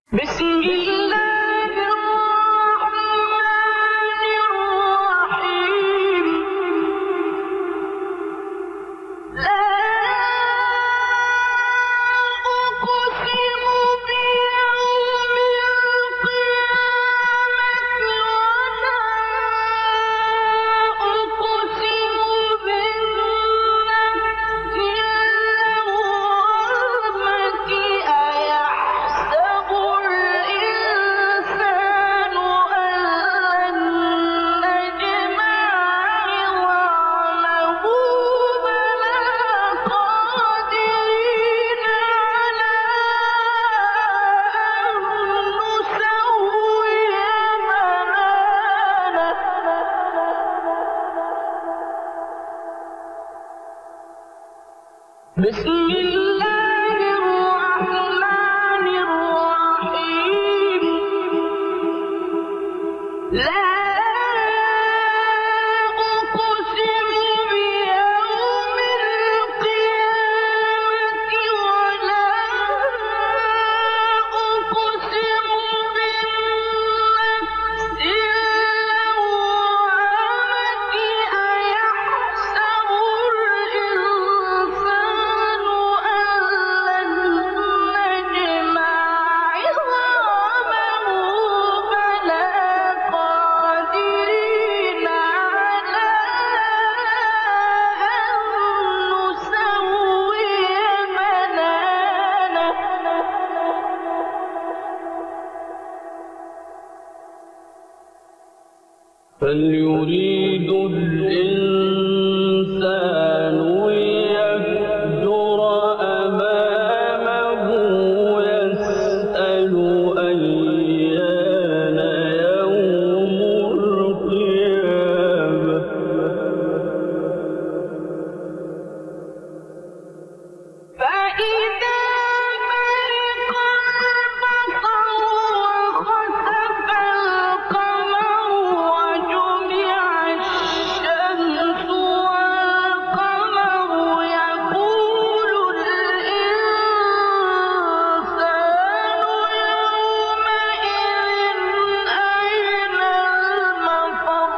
بسم الله الرحمن الرحيم. لا أقسم بيوم القيامة ولا أقسم بالنفس اللوامة. أيحسب الإنسان أن لن نجمع عظامه بلى قادرين على أن نسوي بنانه. بسم الله الرحمن الرحيم. لا أقسم بيوم القيامة ولا أقسم بالنفس اللوامة. أيحسب الإنسان أن لن نجمع عظامه بلى قادرين على أن نسوي بنانه. بل يريد الإنسان ليفجر أمامه يسأل أيان يوم القيامة. فإذا برق البصر وخسف القمر وجمع الشمس والقمر يقول الإنسان يومئذ أين المفر.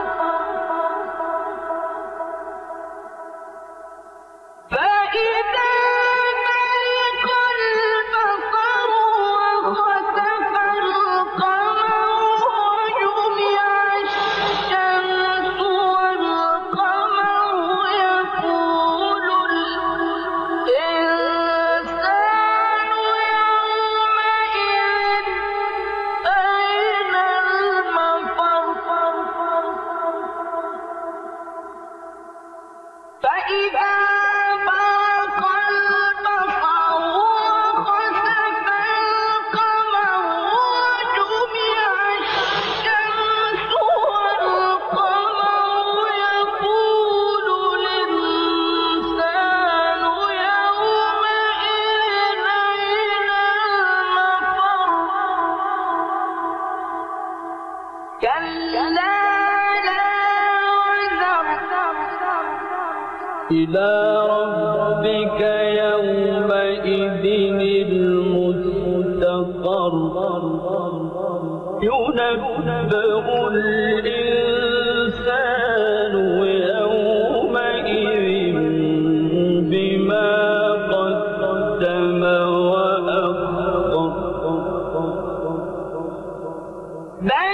فإذا برق البصر وخسف القمر وجمع الشمس والقمر يقول الإنسان يومئذ أين المفر. فإذا برق البصر وخسف القمر وجمع الشمس والقمر يقول الإنسان يومئذ أين المفر. كلا لا وزر إلى ربك يومئذ المستقر. ينبأ الإنسان يومئذ بما قدم وأخر. بل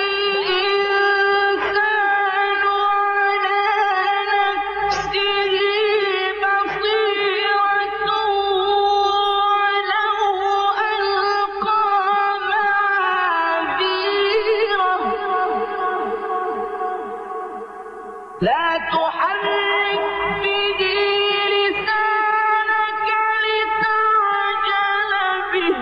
الإنسان على نفسه بصيرة ولو ألقى معاذيره. لا تحرك به لسانك لتعجل به.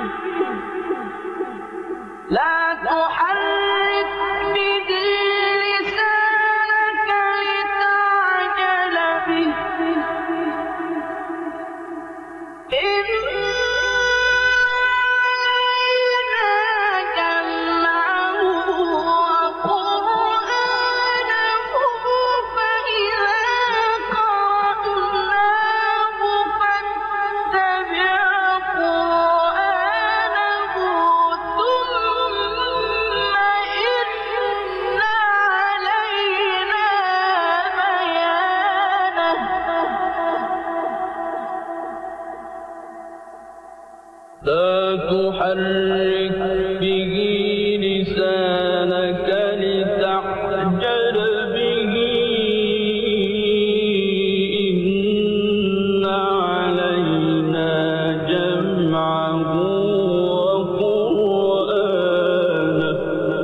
لا تحرك به لسانك لتعجل به. إنا جمعه وقرآنه فإذا قرأناه فاتبع قرآنه تحرك به لسانك لتعجل به إن علينا جمعه وقرآنه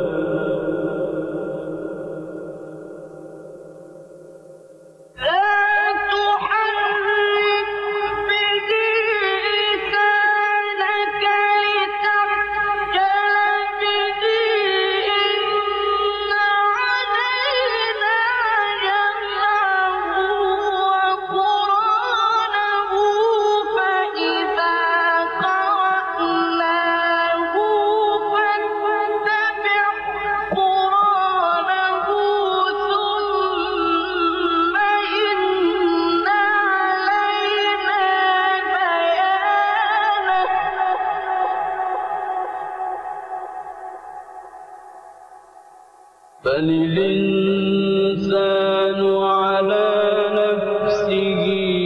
بل الإنسان على نفسه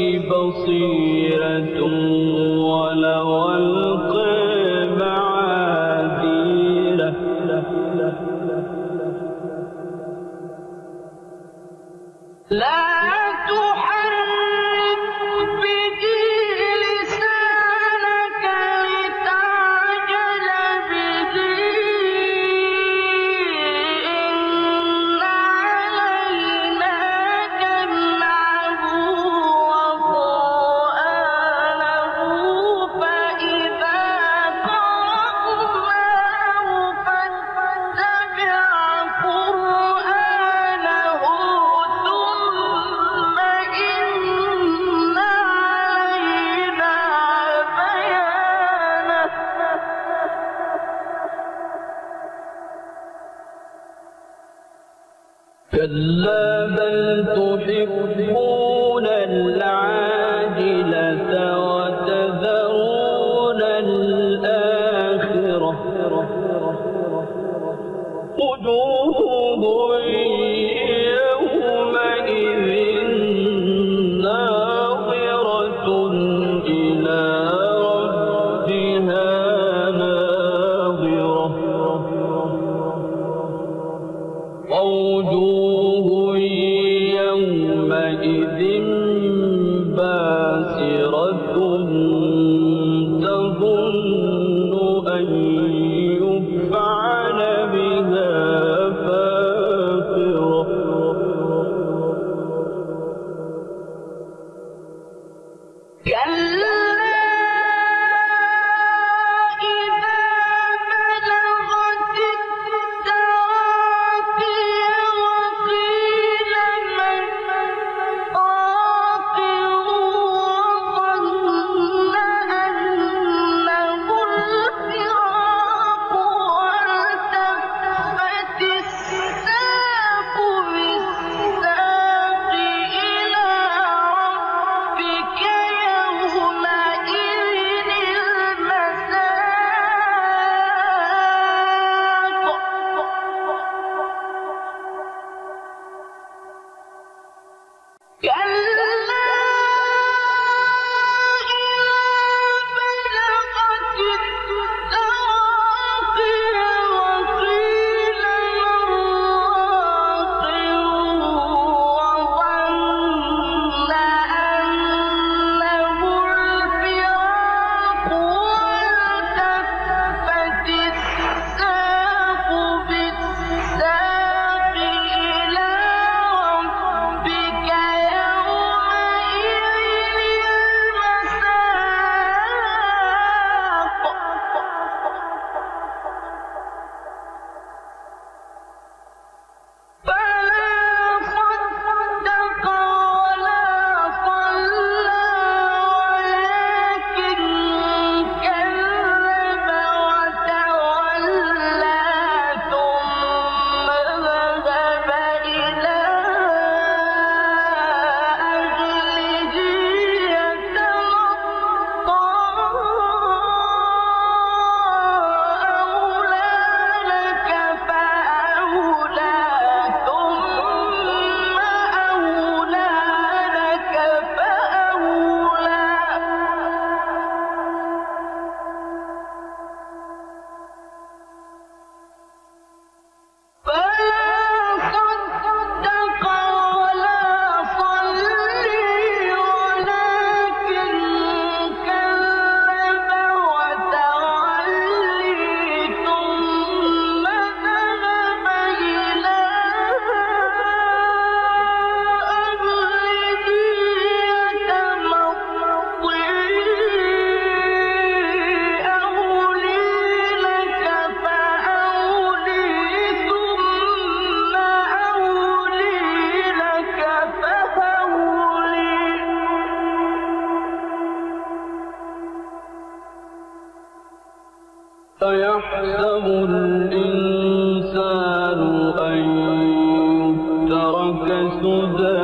بصيرة ولو ألقى معاذيره لا تحرك به لسانك لتعجل به إن علينا جمعه وقرآنه فإذا قرأناه فاتبع قرآنه ثم إن علينا بيانه كلا بل تحبون العاجلة وتذرون الآخرة وجوه يومئذ ناظرة إلى ربها ناظرة ووجوه يومئذ باسرة تظن أن يفعل بها فاقرة كلا إذا بلغت التراقي وقيل من راق وظن أنه الفراق أيحسب الإنسان أن يترك سدى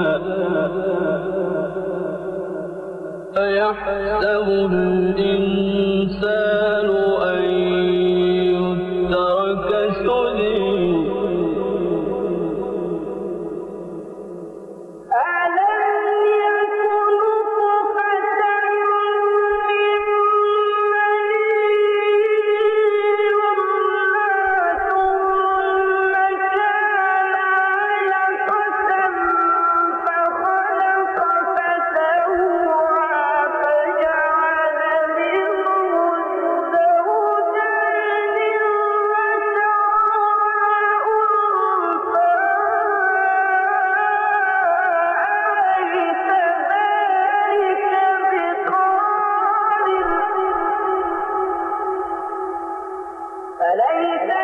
أيحسب الإنسان أن يترك سدى أليس